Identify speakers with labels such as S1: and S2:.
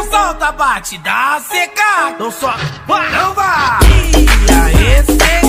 S1: Então solta, bate, dá seca. Então só, não vai. E aí,